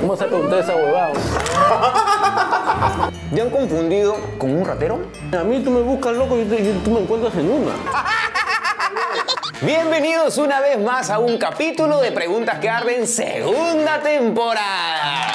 ¿Cómo se ha preguntado esa huevada? ¿Te han confundido con un ratero? A mí tú me buscas loco y tú me encuentras en una. Bienvenidos una vez más a un capítulo de Preguntas que Arden, segunda temporada.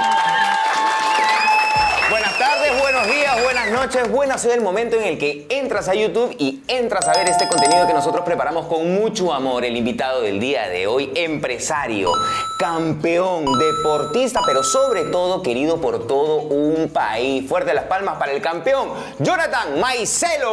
Buenas tardes, buenos días, buenas noches. Bueno, ha sido el momento en el que entras a YouTube y entras a ver este contenido que nosotros preparamos con mucho amor. El invitado del día de hoy, empresario, campeón, deportista, pero sobre todo querido por todo un país. Fuerte las palmas para el campeón, Jonathan Maicelo.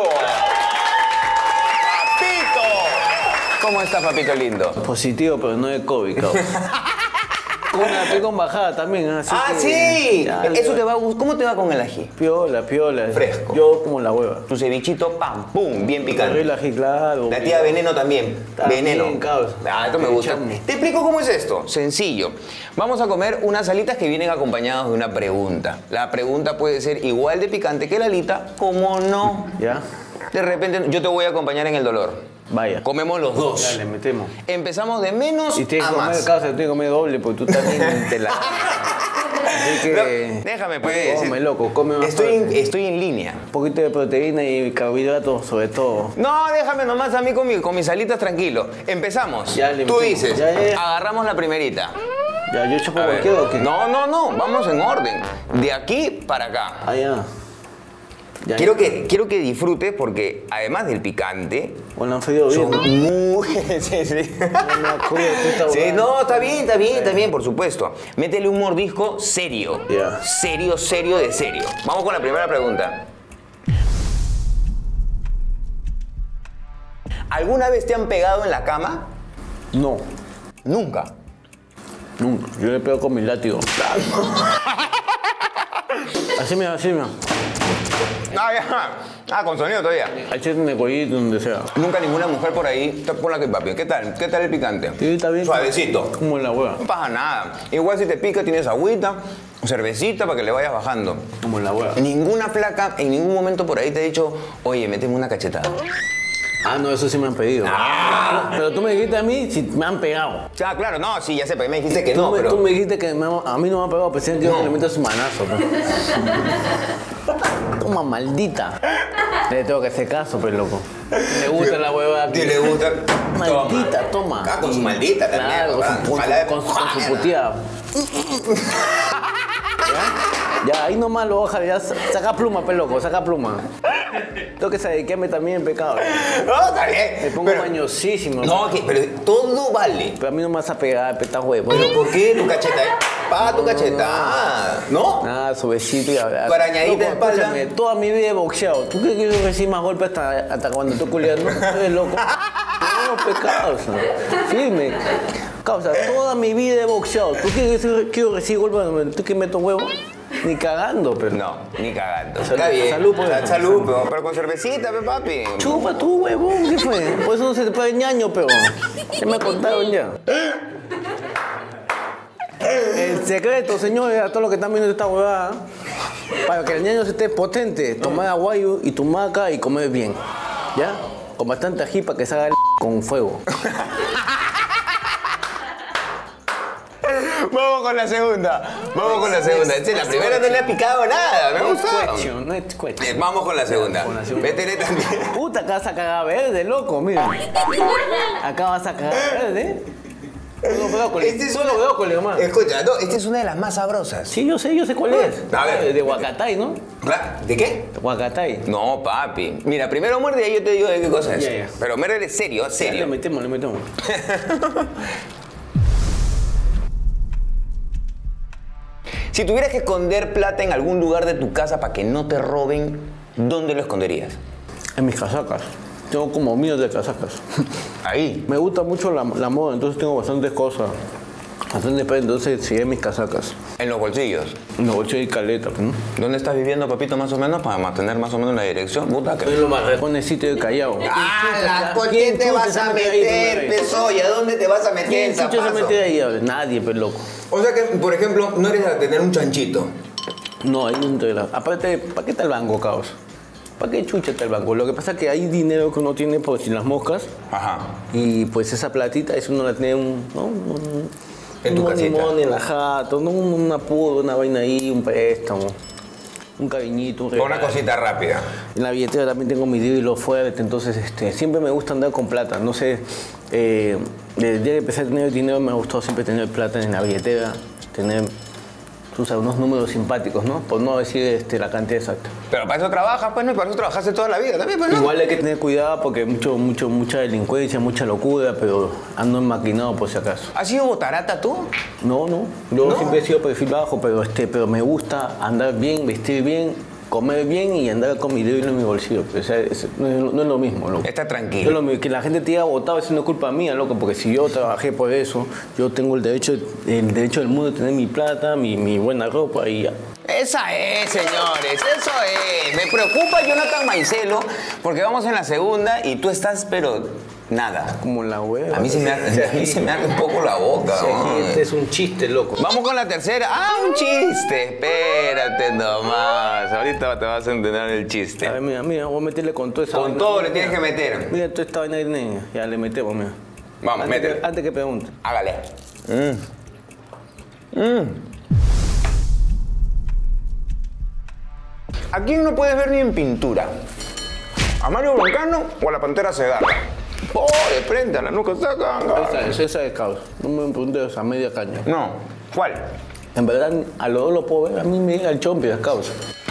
¡Papito! ¿Cómo está, papito lindo? Positivo, pero no de COVID, cabrón. Estoy con bajada también, así que, sí. Ya, Eso te va a gustar. ¿Cómo te va con el ají? Piola. Fresco. Yo como la hueva. Tu cevichito, pam, pum, bien picante. El ají, claro. La tía Veneno también. Veneno. Bien, cabrón. Esto me gusta. Echamos. Te explico cómo es esto. Sencillo. Vamos a comer unas alitas que vienen acompañadas de una pregunta. La pregunta puede ser igual de picante que la alita, como no. ¿Ya? De repente, yo te voy a acompañar en el dolor. Vaya. Comemos los dos. Ya, le metemos. Empezamos de menos Y tienes a que comer, más. causa, tienes que comer doble porque tú también te la... Así que... No, déjame, pues. Come, loco, come más Estoy fuerte. en línea. Un poquito de proteína y carbohidratos, sobre todo. No, déjame nomás a mí con mis alitas tranquilo. Empezamos. Ya, le Tú metemos. dices, Ya. agarramos la primerita. Ya, yo chupo A ver. cualquiera o qué. No, vamos en orden. De aquí para acá. Ah, ya. Ya, Quiero que disfrutes porque además del picante, Bueno, han frío bien, son ¿no? muy... sí. Sí, no, está bien, por supuesto. Métele un mordisco serio. Ya. Serio de serio. Vamos con la primera pregunta. ¿Alguna vez te han pegado en la cama? No, Nunca. nunca. Yo le pego con mi látigo. Así mira. Ah, ya. Con sonido todavía. Échate en el cuellito, donde sea. Nunca ninguna mujer por ahí. Ponla aquí, papi. ¿Qué tal? ¿Qué tal el picante? Sí, está bien. Suavecito. Como en la hueva. No pasa nada. Igual si te pica tienes agüita, cervecita para que le vayas bajando. Como en la hueva. Ninguna flaca en ningún momento por ahí te ha dicho, oye, méteme una cachetada. Ah, no, eso sí me han pedido. Pero tú me dijiste a mí si me han pegado. Ya, claro, no, sí, ya sé, pero me dijiste que no, pero... Tú me dijiste que a mí no me han pegado, pero sí que yo le meto su manazo. Toma, maldita. Le tengo que hacer caso, pues, loco. Le gusta la hueva. Sí, le gusta. Maldita, toma. Ah, con su maldita también. Claro, papá. con su puteada. Ya, ahí nomás lo baja, ya saca pluma, pues, loco, saca pluma. Tengo que dedicarme también en pecado. No, está bien. Me pongo pero- mañosísimo. No, pero todo vale. Pero a mí no me vas a pegar, peta huevo. ¿Pero por qué tu cacheta? Tu cacheta. ¿No? Nada, suavecito y hablar. Parañadita de espalda. Escúchame, toda mi vida he boxeado. ¿Tú crees que yo recibí más golpes hasta cuando estoy culiando? Eres loco. No, pecados. Firme. Causa, toda mi vida he boxeado. ¿Tú crees que yo recibo golpes cuando estoy que meto huevo? Ni cagando, pero. No, ni cagando. Salud, Está bien. salud, pues. Salud, pero con cervecita, papi. Chupa tú, huevón, ¿qué fue? Por eso no se te puede ñaño, pero. Ya me contaron ya. El secreto, señores, a todos los que están viendo esta huevada, para que el ñaño se esté potente, tomar aguayo y tumaca y comer bien. ¿Ya? Con bastante ají para que salga el con fuego. Vamos con la segunda. Sí, la primera no le ha picado nada. Me gustó. No es cuestión. Vamos con la segunda. Con la segunda. Métele también. Puta, acá vas a cagar verde, loco, mira. Acá vas a cagar verde. Solo brócoli, hermano. Escucha, no, esta es una de las más sabrosas. Sí, yo sé cuál es. A ver. De Huacatay, ¿no? ¿De qué? Huacatay. No, papi. Mira, primero muerde y ahí yo te digo de qué cosa es. Ya. Pero muerde serio, Le serio. metemos. Si tuvieras que esconder plata en algún lugar de tu casa para que no te roben, ¿dónde lo esconderías? En mis casacas. Tengo como miles de casacas. Ahí. Me gusta mucho la moda, entonces tengo bastantes cosas. Bastantes prendas, entonces sí en mis casacas. En los bolsillos. En los bolsillos y caleta, ¿no? ¿Dónde estás viviendo, papito, más o menos? Para mantener más o menos la dirección. Puta que... Es lo más pone sitio de Callao. ¿Con quién te vas a meter, Pesoya? ¿Dónde te vas a meter, ¿Quién chucha se zapazo? mete ahí? Nadie, pues loco. O sea que, por ejemplo, no eres a tener un chanchito. No, hay un tela. Aparte, ¿para qué está el banco, caos? ¿Para qué chucha está el banco? Lo que pasa es que hay dinero que uno tiene por si las moscas. Ajá. Y pues esa platita, eso uno la tiene En tu casita. Money en la jato, no un apuro, una vaina ahí, un préstamo, un cariñito, un regalo. Una cosita rápida. En la billetera también tengo mi hilo fuerte, entonces siempre me gusta andar con plata. No sé, desde el día que empecé a tener dinero me ha gustado siempre tener plata en la billetera, tener unos números simpáticos, ¿no? Por no decir la cantidad exacta. Pero para eso trabajas, pues, ¿no? Y para eso trabajaste toda la vida también, pues, ¿no? Igual hay que tener cuidado porque hay mucha delincuencia, mucha locura, pero ando enmaquinado por si acaso. ¿Has sido botarata tú? No. Yo ¿No? siempre he sido perfil bajo, pero me gusta andar bien, vestir bien, comer bien y andar con mi dinero en mi bolsillo. O sea, no es lo mismo, loco. Está No tranquilo. es lo mismo. Que la gente te haya votado, eso no es culpa mía, loco, porque si yo trabajé por eso, yo tengo el derecho del mundo de tener mi plata, mi buena ropa y ya. Esa es, señores, eso es. Me preocupa Jonathan Maicelo porque vamos en la segunda y tú estás, pero nada. Como la hueva. A mí se me abre un poco la boca. Sí, ¿no? este es un chiste, loco. Vamos con la tercera. Ah, un chiste. Espérate nomás. Ahorita te vas a entender el chiste. A ver, mira, voy a meterle con todo esa Con vaina. todo le tienes que meter. Mira toda esta vaina de niña. Ya le metemos, mira. Vamos, métele. Antes que pregunte. Hágale. ¿A quién no puedes ver ni en pintura? ¿A Mario Broncano o a la Pantera Segarra? De frente, a la nuca saca. Esa es causa. No me preguntes a media caña. No. ¿Cuál? En verdad, a los dos lo puedo ver. A mí me llega el chompi de causa.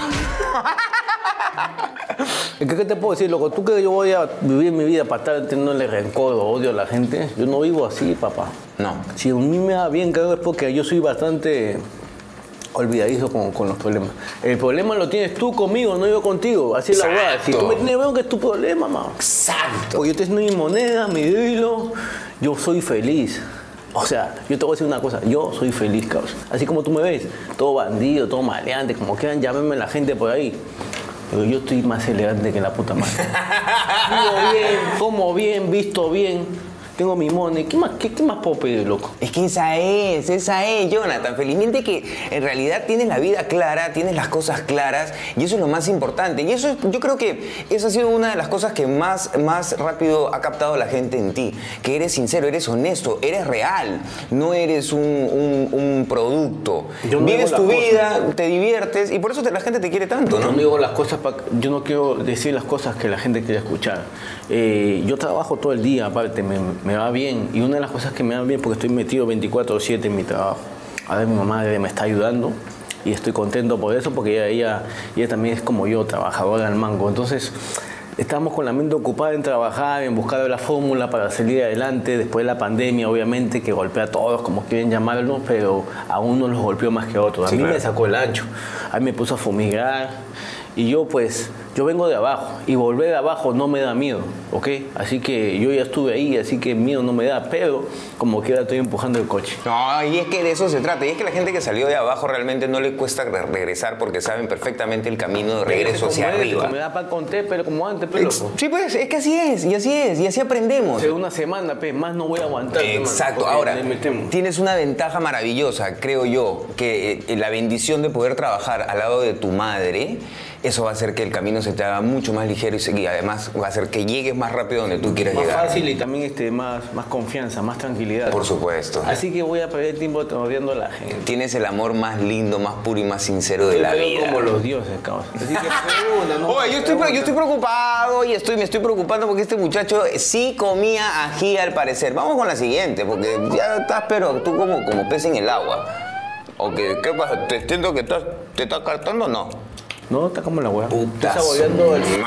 ¿Qué te puedo decir, loco? ¿Tú crees que yo voy a vivir mi vida para estar teniéndole rencor o odio a la gente? Yo no vivo así, papá. No. Si a mí me va bien, creo que es porque yo soy bastante olvidadizo con los problemas. El problema lo tienes tú conmigo, no yo contigo. Así es la verdad. Si tú me tienes veo que es tu problema, mamá. Exacto. Porque yo tengo mi moneda, mi hilo, yo soy feliz. O sea, yo te voy a decir una cosa, yo soy feliz, cabrón. Así como tú me ves, todo bandido, todo maleante, como quieran, llámenme la gente por ahí. Pero yo estoy más elegante que la puta madre. Vivo bien, como bien, visto bien. Tengo mi money. ¿Qué más puedo pedir, loco? Es que esa es, Jonathan. Felizmente que en realidad tienes la vida clara, tienes las cosas claras y eso es lo más importante. Y eso, yo creo que esa ha sido una de las cosas que más rápido ha captado la gente en ti. Que eres sincero, eres honesto, eres real, no eres un producto. Vives tu vida, te diviertes y por eso la gente te quiere tanto, ¿no? No digo las cosas, yo no quiero decir las cosas que la gente quiere escuchar. Yo trabajo todo el día, aparte, me va bien. Y una de las cosas que me va bien, porque estoy metido 24/7 en mi trabajo. A ver, mi mamá me está ayudando y estoy contento por eso, porque ella también es como yo, trabajadora al mango. Entonces, estamos con la mente ocupada en trabajar, en buscar la fórmula para salir adelante después de la pandemia, obviamente, que golpea a todos, como quieren llamarlo, pero a uno los golpeó más que a otros. A mí me sacó el ancho, a mí me puso a fumigar y yo vengo de abajo y volver de abajo no me da miedo, ¿ok? Así que yo ya estuve ahí, así que miedo no me da, pero como quiera estoy empujando el coche. No, y es que de eso se trata. Y es que la gente que salió de abajo realmente no le cuesta regresar porque saben perfectamente el camino de regreso hacia arriba. Me da para contar, pero como antes, pero loco. Sí, pues, es que así es, y así aprendemos. Hace una semana, más no voy a aguantar. Exacto. Hermano, Ahora, tienes una ventaja maravillosa, creo yo, que la bendición de poder trabajar al lado de tu madre, eso va a hacer que el camino se te haga mucho más ligero y además va a hacer que llegues más rápido donde tú quieras llegar. Más fácil y también más confianza, más tranquilidad. Por supuesto. Así que voy a perder tiempo odiando a la gente. Tienes el amor más lindo, más puro y más sincero de la vida. Como los dioses, cabrón. Así que pregunta, ¿no? Oye, yo estoy preocupado y me estoy preocupando porque este muchacho sí comía ají al parecer. Vamos con la siguiente, porque ya estás, pero tú como pez en el agua. ¿O qué pasa? ¿Te siento que te estás cartando o no? No, está como la hueá. Puta Está saboreando su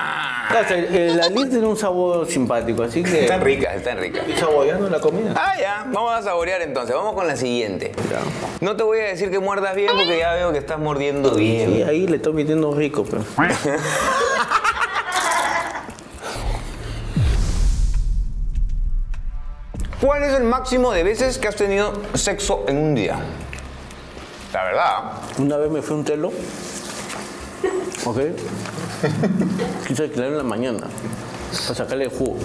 la anís tiene un sabor simpático, así que... Están ricas. Estoy saboreando la comida. Ah, ya. Vamos a saborear entonces. Vamos con la siguiente. Ya. No te voy a decir que muerdas bien porque ya veo que estás mordiendo bien. Sí, ahí le estoy metiendo rico, pero... ¿Cuál es el máximo de veces que has tenido sexo en un día? La verdad. Una vez me fui a un telo, ¿ok? Quise alquilar en la mañana para sacarle el jugo.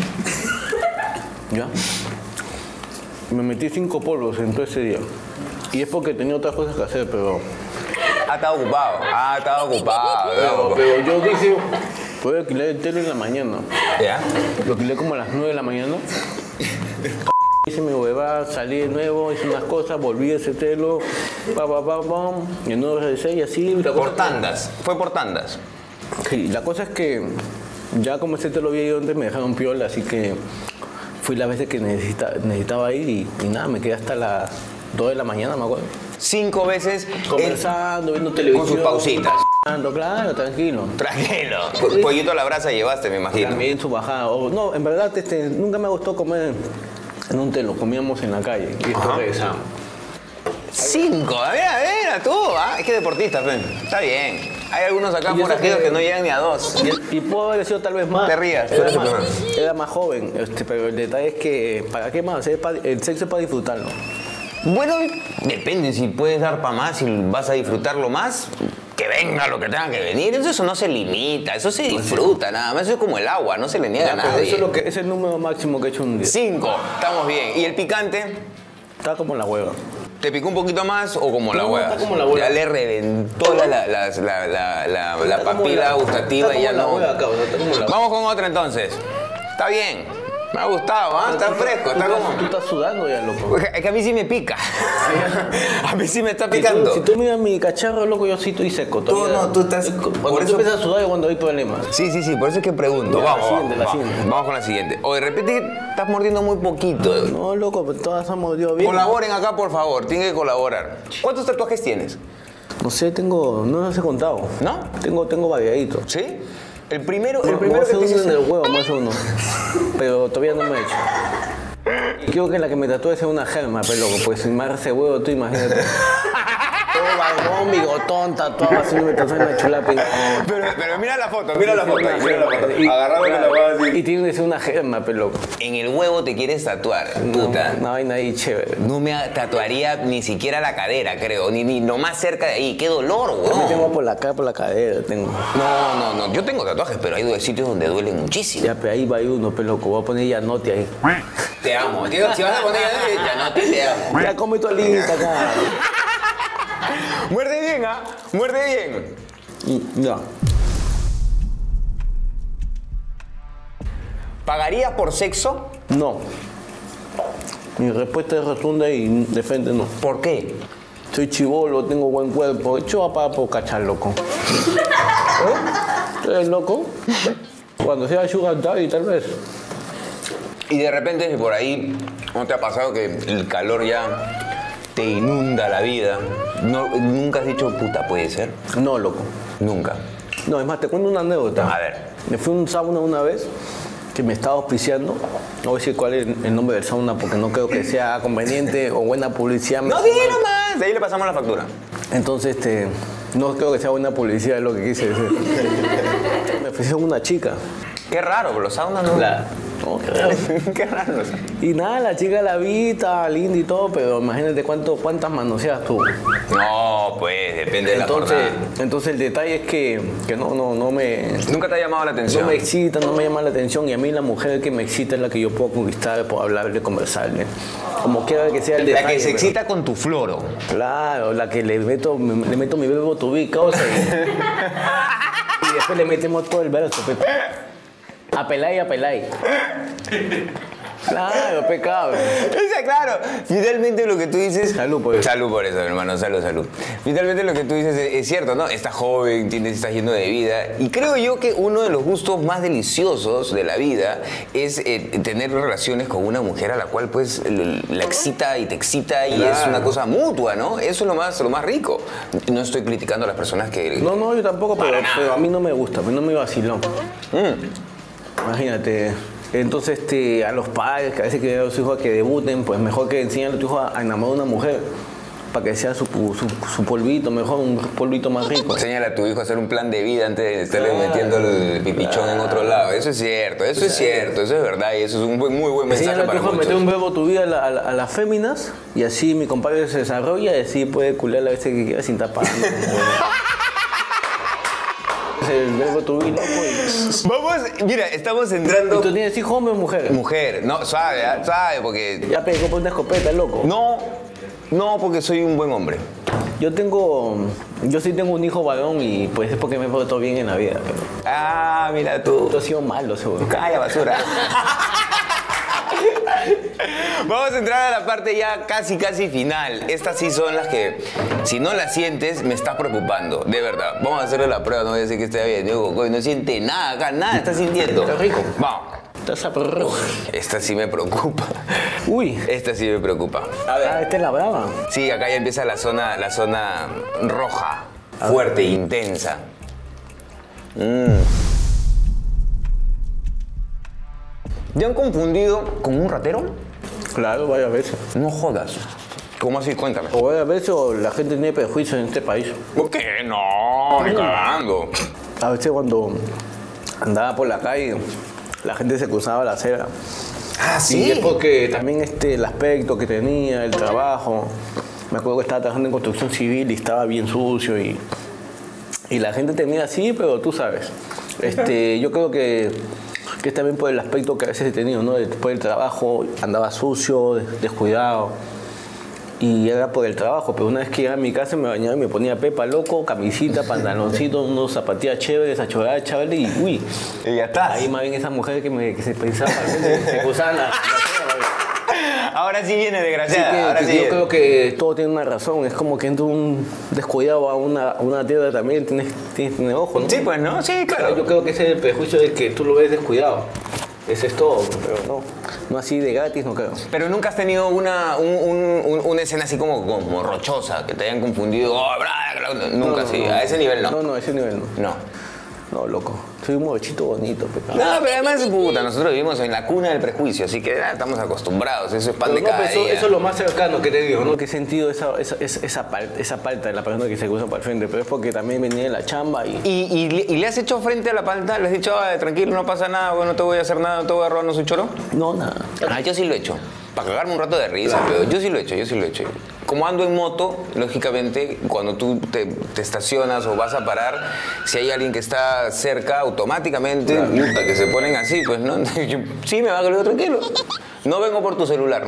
¿Ya? Me metí 5 polvos en todo ese día. Y es porque tenía otras cosas que hacer, pero... Estado ocupado. Pero yo dije, voy a alquilar el telo en la mañana. ¿Ya? Lo alquilé como a las 9 de la mañana. hice mi huevada, salí de nuevo, hice unas cosas, volví a ese telo, y no regresé y así. Por tandas, fue por tandas. Sí, la cosa es que ya como ese telo había ido antes, me dejaron piola, así que fui las veces que necesitaba ir y nada, me quedé hasta las 2 de la mañana, me acuerdo. 5 veces Conversando, viendo televisión. con sus pausitas. Claro, tranquilo. Tranquilo. Pollito a la brasa llevaste, me imagino. También su bajada. No, en verdad nunca me gustó comer en un telo, comíamos en la calle y después regresábamos. 5, mira tú, es que deportista, Fen. Está bien. Hay algunos acá forajidos que no llegan ni a 2. Y puedo haber sido tal vez más. Te rías, era más joven, pero el detalle es que, ¿para qué más? El sexo es para disfrutarlo. Bueno, depende, si puedes dar para más, si vas a disfrutarlo más, que venga lo que tenga que venir. Eso no se limita, eso se disfruta nada más. Eso es como el agua, no se le niega a nadie. Eso es el número máximo que he hecho un día. 5, estamos bien. ¿Y el picante? Está como la hueva. ¿Te picó un poquito más o como la No, hueva? está como la hueva. Ya le reventó la papila gustativa y ya no. Vamos con otra entonces. Está bien. Me ha gustado, está fresco, está como... Tú estás sudando ya, loco. Es que a mí sí me pica. A mí sí me está picando. Si tú miras mi cacharro, loco, yo sí estoy seco. Tú estás... Cuando tú empiezas a sudar es cuando hay problemas. Sí, por eso es que pregunto. Ya, Vamos con la siguiente. O de repente estás mordiendo muy poquito. No, loco, pero todas han mordido bien. Colaboren acá, por favor. Tienen que colaborar. ¿Cuántos tatuajes tienes? No sé, no los he contado. ¿No? Tengo variaditos. ¿Sí? El primero que te uno hiciste... en el huevo, más uno. Pero todavía no me he hecho. Y creo que la que me tatué es una germa, pero loco, pues sin más ese huevo, tú imagínate. Todo barbón, bigotón, tatuado, así me tatué en la chulapi. Pero mira la foto. Agarrado que la voy a decir. Y tiene que ser una germa, pero loco. En el huevo te quieres tatuar, puta. Una vaina ahí chévere. No me tatuaría ni siquiera la cadera, creo. Ni lo más cerca de ahí. Qué dolor, Yo weón. tengo por la cara, por la cadera, tengo. No. Yo tengo tatuajes, pero hay sitios donde duelen muchísimo. Ya, pero ahí va uno, pero loco. Voy a poner ya note ahí. Te amo. Si vas a poner ya no te amo. Ya come tu alita acá. Muerde bien, Muerde bien. Ya. ¿Pagarías por sexo? No. Mi respuesta es rotunda y de frente no. ¿Por qué? Soy chibolo, tengo buen cuerpo. Yo voy a pagar por cachar, loco. ¿Tú eres loco? Cuando sea sugar daddy, tal vez. Y de repente por ahí, ¿no te ha pasado que el calor ya te inunda la vida? ¿Nunca has dicho, puta, puede ser? No, loco. Nunca. No, es más, te cuento una anécdota. A ver. Me fui a un sauna una vez que me estaba auspiciando. No voy a decir cuál es el nombre del sauna porque no creo que sea conveniente o buena publicidad. No, di nomás. De ahí le pasamos la factura. Entonces, no creo que sea buena publicidad, es lo que quise decir. Me ofrecieron una chica. Qué raro, pero los saunas no... No, qué raro. Qué raro. Y nada, la chica la vi, estaba linda y todo, pero imagínate cuántas manoseas tuvo. No, pues, depende de la jornada. Entonces el detalle es que no me... ¿Nunca te ha llamado la atención? No me excita, no me llama la atención. Y a mí la mujer que me excita es la que yo puedo conquistar, puedo hablarle, conversarle. Como quiera que sea el detalle. La que se excita con tu floro. Claro, la que le meto mi verbo to be, causa. Y después le metemos todo el verso. Apeláis. Claro, pecado. Claro, finalmente lo que tú dices... Salud por eso. Salud por eso, hermano, salud. Finalmente lo que tú dices es cierto, ¿no? Estás joven, estás lleno de vida. Y creo yo que uno de los gustos más deliciosos de la vida es tener relaciones con una mujer a la cual pues la excita y te excita y es una cosa mutua, ¿no? Eso es lo más rico. No estoy criticando a las personas que... No, yo tampoco, pero a mí no me gusta, a mí no me vaciló. Imagínate... Entonces, a los padres que a veces quieren a los hijos a que debuten, pues mejor que enseñen a tu hijo a enamorar de una mujer para que sea su polvito, mejor un polvito más rico. Enséñale a tu hijo a hacer un plan de vida antes de estarle metiendo el pipichón en otro lado. Eso es cierto, eso es verdad y eso es un muy buen mensaje para muchos. Enséñale a tu hijo a meter un verbo tu vida a las féminas y así mi compadre se desarrolla y así puede culiar la vez que quiera sin estar pagando. El verbo tu vida, pues. Vamos, mira, estamos entrando... ¿Y tú tienes hijo, hombre o mujer? Mujer, no, sabe, porque... Ya pegó por una escopeta, loco. No, porque soy un buen hombre. Yo sí tengo un hijo varón y pues es porque me he portado bien en la vida. Pero... Mira tú. Tú has sido malo, seguro. Calla, basura. Vamos a entrar a la parte ya casi final. Estas sí son las que, si no las sientes, me estás preocupando. De verdad. Vamos a hacerle la prueba. No voy a decir que esté bien. Digo, no siente nada acá. Nada está sintiendo. Está rico. Vamos. Está sabroso. Esta sí me preocupa. Uy. Esta sí me preocupa. A ver. Ah, esta es la brava. Sí, acá ya empieza la zona roja. Fuerte, intensa. ¿Ya han confundido con un ratero? Claro, varias veces. No jodas. ¿Cómo así? Cuéntame. O varias veces o la gente tiene prejuicios en este país. ¿Por qué? No, me cagando. A veces cuando andaba por la calle, la gente se cruzaba la acera. Ah, Y es porque también el aspecto que tenía, el trabajo. Me acuerdo que estaba trabajando en construcción civil y estaba bien sucio y la gente tenía así, pero tú sabes. Yo creo que es también por el aspecto que a veces he tenido, ¿no? Después del trabajo andaba sucio, descuidado. Y era por el trabajo, pero una vez que llegaba a mi casa me bañaba y me ponía pepa loco, camisita, pantaloncito, unos zapatillas chéveres, achorada chévere y uy. Y ya está. Ahí más bien esas mujeres que se pensaban, se cruzaban la Ahora sí viene desgraciada. Así que, Ahora sí yo viene. creo que todo tiene una razón. Es como que entra un descuidado a una tierra también, tienes que tener ojo, ¿no? Sí, pues, ¿no? Sí, claro. Yo creo que ese es el prejuicio de que tú lo ves descuidado. Ese es todo, pero no así de gratis, no creo. Pero nunca has tenido una escena así como rochosa, que te hayan confundido. Oh, nunca así. A ese nivel no. No, a ese nivel no. No. No, loco. Soy un muchachito bonito, pecado. No, pero además, puta, nosotros vivimos en la cuna del prejuicio, así que estamos acostumbrados. Eso es pan de cada día. Eso es lo más cercano que te digo, ¿no? Que he sentido esa parte de la persona que se cruza para el frente, pero es porque también venía de la chamba y... ¿Y le has hecho frente a la palta? ¿Le has dicho, tranquilo, no pasa nada, bueno, no te voy a hacer nada, no te voy a robarnos un choro? No, nada. Ah, yo sí lo he hecho. Para cagarme un rato de risa, pero yo sí lo he hecho. Como ando en moto, lógicamente, cuando tú te estacionas o vas a parar, si hay alguien que está cerca, automáticamente, puta, que se ponen así, pues, ¿no? Yo, sí, me va a quedar tranquilo. No vengo por tu celular.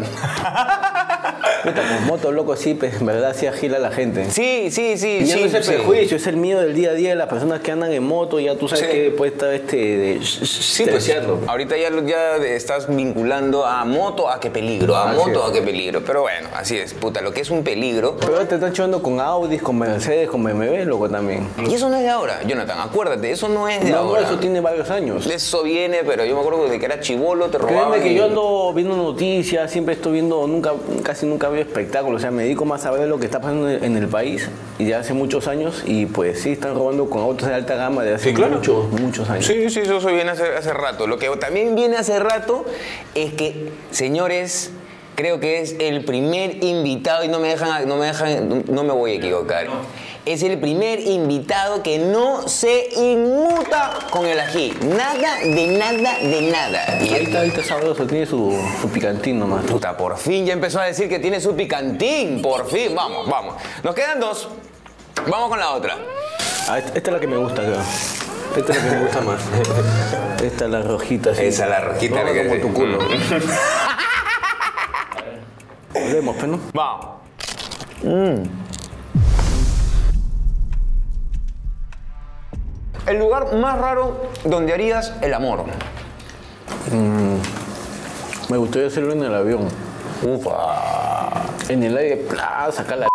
Puta, con moto, loco, sí, pues, en verdad sí agila a la gente. Sí. Y ya no es el prejuicio, es el miedo del día a día de las personas que andan en moto, ya tú sabes que puede estar Sí, pues, ahorita ya estás vinculando a moto a qué peligro, a qué peligro. Pero bueno, así es, puta, lo que es un peligro. Pero te están chocando con Audis, con Mercedes, con BMW, loco, también. Y eso no es de ahora, Jonathan, acuérdate, eso no es de ahora. No, eso tiene varios años. Eso viene, pero yo me acuerdo de que era chibolo, te robaban. Créeme que yo ando viendo noticias, siempre estoy viendo, casi nunca veo espectáculos, o sea, me dedico más a ver lo que está pasando en el país y ya hace muchos años y pues sí, están robando con autos de alta gama de hace muchos años. Sí, eso viene hace rato. Lo que también viene hace rato es que, señores, creo que es el primer invitado, y no me voy a equivocar. Es el primer invitado que no se inmuta con el ají. Nada. Y ahí está sabroso, tiene su picantín nomás. Puta, por fin ya empezó a decir que tiene su picantín. Por fin, vamos. Nos quedan dos. Vamos con la otra. Ah, esta es la que me gusta, creo. Esta es la que me gusta más. Esta es la rojita, sí. Esa es la rojita. No, como tu culo. Volvemos, pues, ¿no? Vamos. El lugar más raro donde harías el amor. Me gustaría hacerlo en el avión. Ufa. En el aire, sacar la...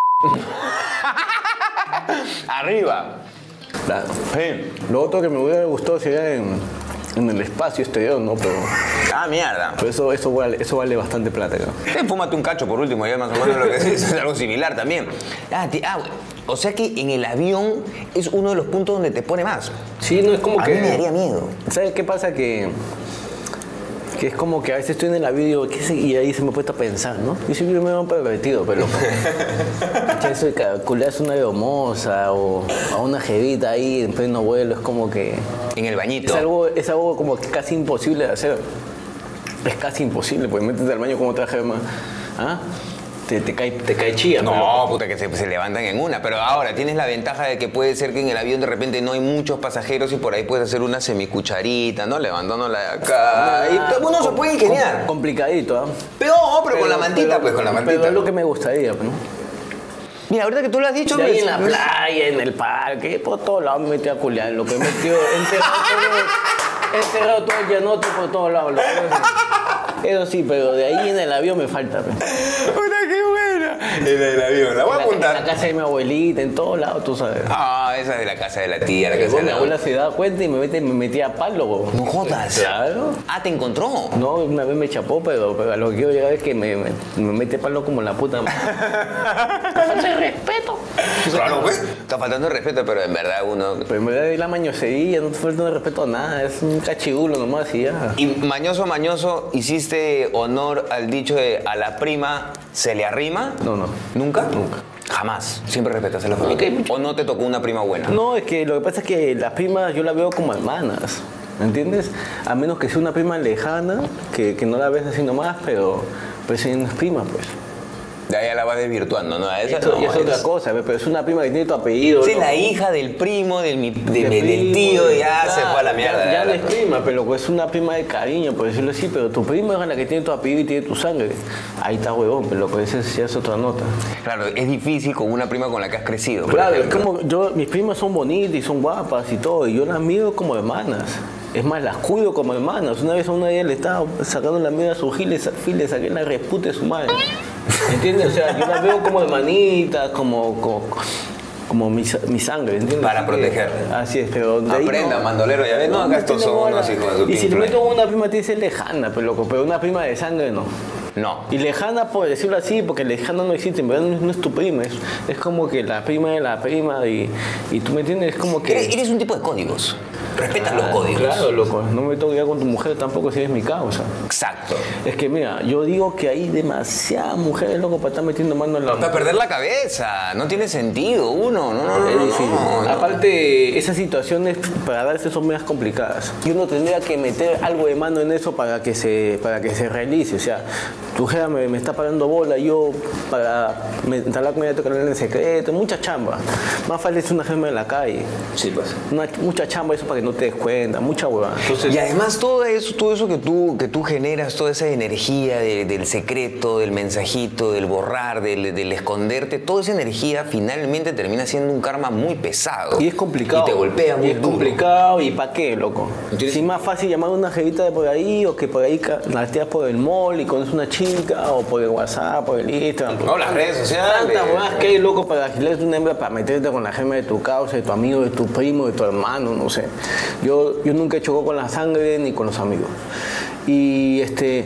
Arriba. Claro. Sí. Lo otro que me hubiera gustado sería en el espacio exterior, ¿no? Pero Mierda. eso vale bastante plata, creo. Fúmate un cacho por último, ya más o menos lo que es algo similar también. O sea que en el avión es uno de los puntos donde te pone más. Sí, no es como A que... mí me daría miedo. ¿Sabes qué pasa? Que es como que a veces estoy en el avión y digo, y ahí se me ha puesto a pensar, ¿no? Yo soy medio pervertido, pero loco. Eso de calcularse una hermosa o a una jevita ahí en pleno vuelo, es como que... En el bañito. Es algo como que casi imposible de hacer. Es casi imposible, porque métete al baño como traje más. ¿Ah? Te cae chía. No, puta, que se levantan en una. Pero ahora tienes la ventaja de que puede ser que en el avión de repente no hay muchos pasajeros y por ahí puedes hacer una semicucharita, ¿no? Levantándola de acá. Y uno se puede ingeniar. Complicadito, ¿ah? Pero con la mantita, pues con la mantita. Pero es lo que me gustaría, ¿no? Mira, ahorita que tú lo has dicho... Y ahí en la playa, en el parque, por todos lados me metí a culiar. Lo que metió, enterrado todo el llanote por todos lados. Eso sí, pero de ahí en el avión me falta. Pe. ¡Una qué buena! En el avión, la voy a apuntar. En la casa de mi abuelita, en todos lados, tú sabes. Ah, esa es de la casa de la tía, la casa de Mi la abuela se da cuenta y me metía a palo. Bo. No jodas. Claro. Ah, ¿te encontró? No, una vez me chapó, pero a lo que quiero llegar es que me mete palo como la puta madre. Falta de respeto. Claro, pues. Está faltando el respeto, pero en verdad uno... Pero en verdad la mañosería, no te falta de respeto a nada, es un cachibulo nomás y ya. Y mañoso, ¿hiciste honor al dicho de a la prima se le arrima? No. ¿Nunca? Nunca. Jamás. Siempre respetaste a la familia. Ok. ¿O no te tocó una prima buena? No, es que lo que pasa es que las primas yo las veo como hermanas, ¿me entiendes? A menos que sea una prima lejana, que no la ves así nomás, pero si no es prima, pues. De ahí ya la vas desvirtuando, ¿no? Esa Esto no, es otra cosa, pero es una prima que tiene tu apellido. Sí, ¿no? la hija del primo, del primo, tío, ya claro, se fue a la mierda. Ya no es prima, pero es una prima de cariño, por decirlo así, pero tu prima es la que tiene tu apellido y tiene tu sangre. Ahí está, huevón, pero lo que es ya es otra nota. Claro, es difícil con una prima con la que has crecido. Claro, es como mis primas son bonitas y son guapas y todo, y yo las miro como hermanas. Es más, las cuido como hermanas. Una vez a una de ellas le estaba sacando la mierda a su gil, le saqué la resputa de su madre. ¿Entiendes? O sea, yo las veo como hermanitas, como mi sangre, ¿entiendes? Para proteger. Así es, pero de ahí Aprenda, no, mandolero, ya ves, no, acá estos son unos hijos de su Y si le pinfla. meto una prima, tiene que ser lejana, pero loco, pero una prima de sangre no. No. Y lejana, por decirlo así, porque lejana no existe, en verdad no es tu prima, es como que la prima de la prima y tú me entiendes, es como que... Eres un tipo de códigos. Respetas los códigos. Claro, loco, no me tengo que ir con tu mujer tampoco si es mi causa. Exacto. Es que mira, yo digo que hay demasiadas mujeres, loco, para estar metiendo mano en la... Para perder la cabeza, no tiene sentido, uno, no. Es difícil. no. Aparte, esas situaciones para darse son más complicadas. Y uno tendría que meter algo de mano en eso para que se realice. O sea, tu jefa me está parando bola, yo para hablar con ella tengo que hablar en secreto, mucha chamba. Más fácil es una jefa en la calle. Sí, pues. Mucha chamba eso para que no te des cuenta, mucha huevada. Entonces, Y además todo eso que tú generas, toda esa energía del secreto, del mensajito, del borrar, del esconderte, toda esa energía finalmente termina siendo un karma muy pesado. y es complicado. Y te golpea muy Y es duro. complicado, ¿y para qué, loco? ¿Entiendes? Si es más fácil llamar a una jevita de por ahí, o que por ahí las tías por el mall y conoces una chica, o por el WhatsApp, por el Instagram. No, las redes sociales. Tantas huevadas que hay, loco, para alquilarte una hembra para meterte con la gema de tu causa, de tu amigo, de tu primo, de tu hermano, no sé. Yo nunca he chocado con la sangre ni con los amigos. Y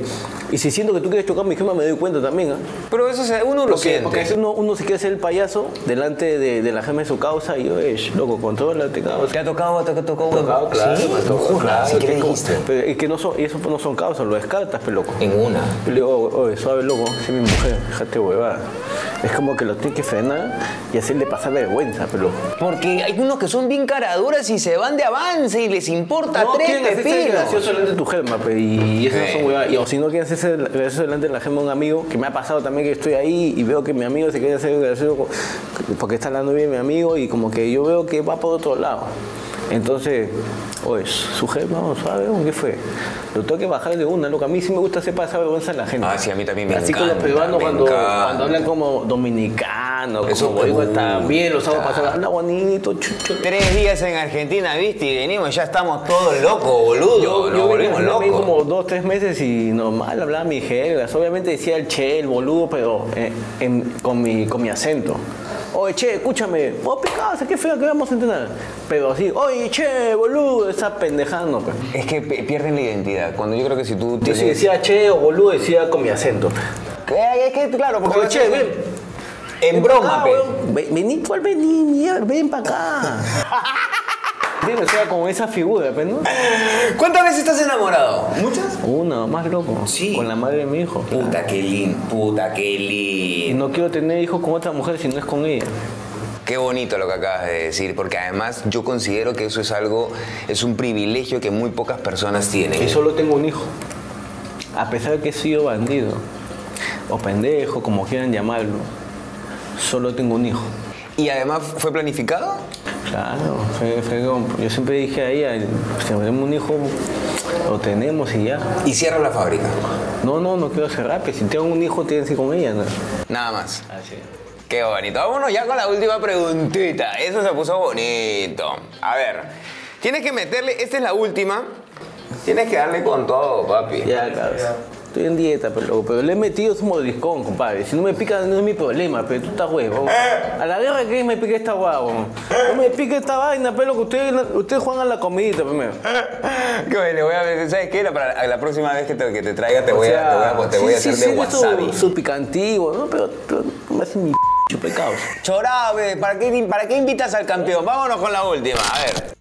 si siento que tú quieres chocar mi gema, me doy cuenta también, ¿ah? Pero eso uno lo siente. Porque a veces uno se quiere hacer el payaso delante de la gema de su causa y yo, loco, contrólate, causa. ¿Te ha tocado? Tocado, claro, Sí, me tocó, claro. ¿Sí? ¿Qué le es como- dijiste? Pero es que eso no son causas, lo descartas, pero loco. En una. Yo le digo, oye, suave, loco, si mi mujer, déjate huevada. Es como que lo tienes que frenar y hacerle pasar vergüenza, pero loco. Porque hay unos que son bien caraduras y se van de avance y les importa No tres quieren hacerse pepinos. gracioso delante de tu gema, y eso no Sí. son huevadas. O si no quieren hacerse gracioso delante de la gema de un amigo, que me ha pasado también que estoy ahí y veo que mi amigo se quiere hacer gracioso porque está hablando bien mi amigo y como que yo veo que va por otro lado. Entonces, oye, su gema, ¿sabes? ¿Qué fue? Lo tengo que bajar de una, loco. A mí sí me gusta hacer pasar vergüenza a la gente. Ah, sí, a mí también me Así encanta, con los peruanos me cuando encanta. hablan como dominicanos, Eso como digo, también los hago puta. pasar. Habla bonito, chucho. 3 días en Argentina, ¿viste? Y venimos, ya estamos todos locos, boludo. Yo Nos volvimos vengo locos. como 2, 3 meses y normal hablaba mi jergas. Obviamente decía el che, el boludo, pero con mi acento. Oye, che, escúchame. Oh, picado, qué feo que vamos a entrenar. Pero así, oye, che, boludo, esa pendejada no, pues. Es que pierden la identidad. Cuando yo creo que si tú Yo tienes... si decía che o boludo, decía con mi acento. Es que, claro, porque... Oye, che, ven. En Ven broma, pa' acá, pe. weón. Vení, ¿cuál vení, mierda? Ven para acá. ¿Entiendes? O sea, con esa figura, pues, ¿no? ¿Cuántas veces estás enamorado? ¿Muchas? Una, más loco. Sí. Con la madre de mi hijo. Puta, qué lindo, puta, qué Y lindo. no quiero tener hijos con otra mujer si no es con ella. Qué bonito lo que acabas de decir, porque además yo considero que eso es un privilegio que muy pocas personas tienen. Y solo tengo un hijo. A pesar de que he sido bandido, o pendejo, como quieran llamarlo, solo tengo un hijo. ¿Y además fue planificado? Claro, yo siempre dije a ella, si tenemos un hijo, lo tenemos y ya. Y cierra la fábrica. No quiero cerrar, que si tengo un hijo, tienes que ir con ella, ¿no? Nada más. Así es. Qué bonito. Vámonos ya con la última preguntita. Eso se puso bonito. A ver, tienes que meterle, esta es la última. Tienes que darle con todo, papi. Ya, claro. Estoy en dieta, pero le he metido su mordiscón, compadre. Si no me pica, no es mi problema, pero tú estás huevo. A la guerra que me pique esta huevo. No me pique esta vaina, pero que ustedes juegan a la comidita primero. Le voy a ver, ¿sabes qué? Para la próxima vez que te traiga te voy a hacer de wasabi. Su picantivo, ¿no? Pero me hace mi pecado. Chorabe, ¿para qué invitas al campeón? Vámonos con la última, a ver.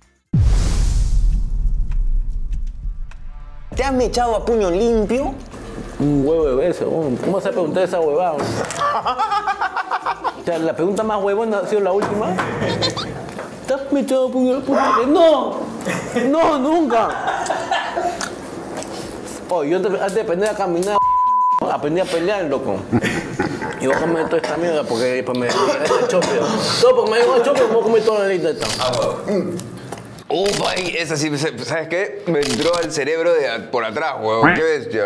¿Te has mechado a puño limpio? Un huevo de beso. ¿Cómo se ha preguntado esa huevada? O sea, la pregunta más huevona ha sido la última. ¿Te has mechado a puño limpio? ¡No! ¡No, nunca! Oh, yo antes de aprender a caminar, aprendí a pelear, loco. Y voy a comer toda esta mierda porque me da el chope. Todo porque me da el chope, voy a comer toda la lista esta. Ufa, esa sí, ¿sabes qué? Me entró al cerebro por atrás, huevón. ¿Qué bestia?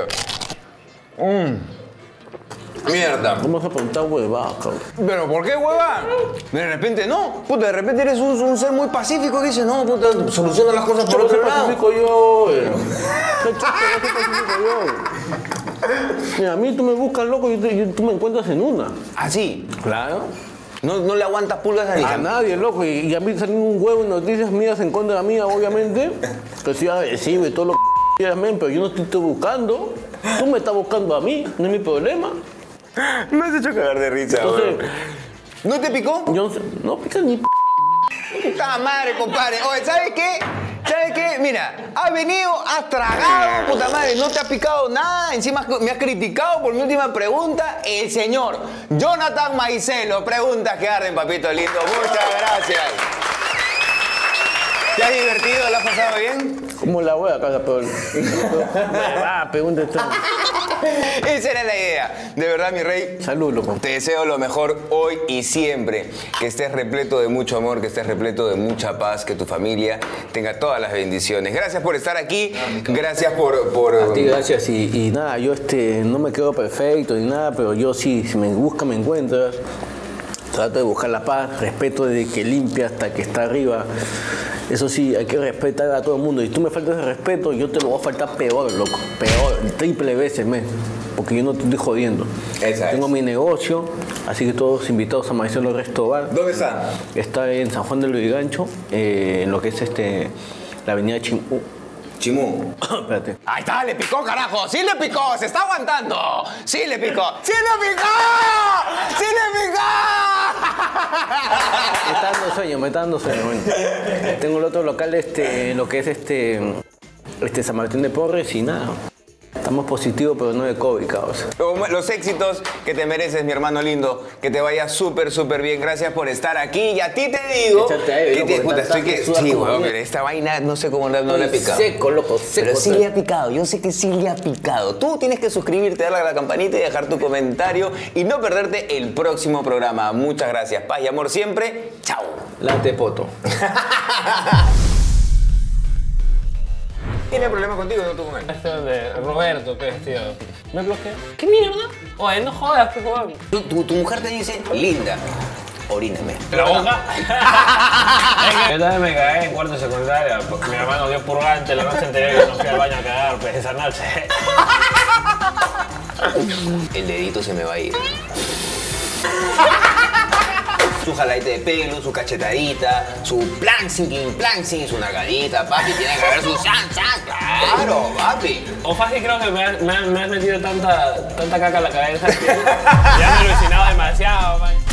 Mierda. ¿Cómo se ha preguntado huevada, cabrón? ¿Pero por qué huevada? De repente no. Puta, de repente eres un ser muy pacífico que dice, no, puta, soluciona las cosas por otro lado. Pacífico yo, pacífico yo. Mira, a mí tú me buscas loco y tú me encuentras en una. ¿Ah, sí? Claro. No le aguantas pulgas a nadie, loco. Y a mí salen un huevo en noticias mías en contra de la mía, obviamente. Que soy agresivo y todo lo que quieras, pero yo no te estoy buscando. Tú me estás buscando a mí, no es mi problema. Me has hecho cagar de risa, entonces, ¿no te picó? Yo no sé, no pica ni ¡Puta madre, compadre! Oye, ¿sabes qué? ¿Sabes qué? Mira, has venido, has tragado, puta madre, no te ha picado nada. Encima me has criticado por mi última pregunta. El señor Jonathan Maicelo. Preguntas que arden, papito lindo. Muchas gracias. ¿Te has divertido? ¿Lo has pasado bien? Como la hueá, casa, pero... pregunta esta. Esa era la idea. De verdad, mi rey. Salud, loco. Te deseo lo mejor hoy y siempre. Que estés repleto de mucho amor, que estés repleto de mucha paz, que tu familia tenga todas las bendiciones. Gracias por estar aquí. Gracias por... A ti, gracias. Y nada, yo no me quedo perfecto ni nada, pero yo sí, si me buscas, me encuentras. Trato de buscar la paz, respeto desde que limpia hasta que está arriba. Eso sí, hay que respetar a todo el mundo. Y tú me faltas de respeto, yo te lo voy a faltar peor, loco. Peor, triple veces, porque yo no te estoy jodiendo. Tengo mi negocio, así que todos invitados a Maicelo Restobar. ¿Dónde está? Está en San Juan del Lurigancho, en lo que es la avenida Chimú. Espérate. Ahí está, le picó, carajo. Sí le picó, se está aguantando. Sí le picó. ¡Sí le picó! ¡Sí le picó! Me está dando sueño. Bueno. Tengo el otro local, lo que es San Martín de Porres y nada. Estamos positivos, pero no de COVID, caos. Los éxitos que te mereces, mi hermano lindo. Que te vaya súper, súper bien. Gracias por estar aquí. Y a ti te digo... Sí, weón, pero esta vaina no sé cómo no le ha picado. Seco, loco, seco. Pero sí le ha picado. Yo sé que sí le ha picado. Tú tienes que suscribirte, darle a la campanita y dejar tu comentario. Y no perderte el próximo programa. Muchas gracias. Paz y amor siempre. Chao. Late poto. ¿Tiene problema contigo o no tú con él? Este de Roberto, ¿qué es, tío? ¿Me bloquea? ¿Qué mierda? Oye, no jodas, qué joder. Tu mujer te dice, linda, oríname. ¿La boca? Yo también me cagué en cuarto de secundaria. Mi hermano dio purgante la noche anterior y no fui al baño a cagar, pues esa noche. El dedito se me va a ir. Su jaladita de pelo, su cachetadita, su plancing, su nalgadita, papi, tiene que haber su chan, claro, papi. O fácil creo que me has metido tanta caca en la cabeza que ya me he alucinado demasiado, man.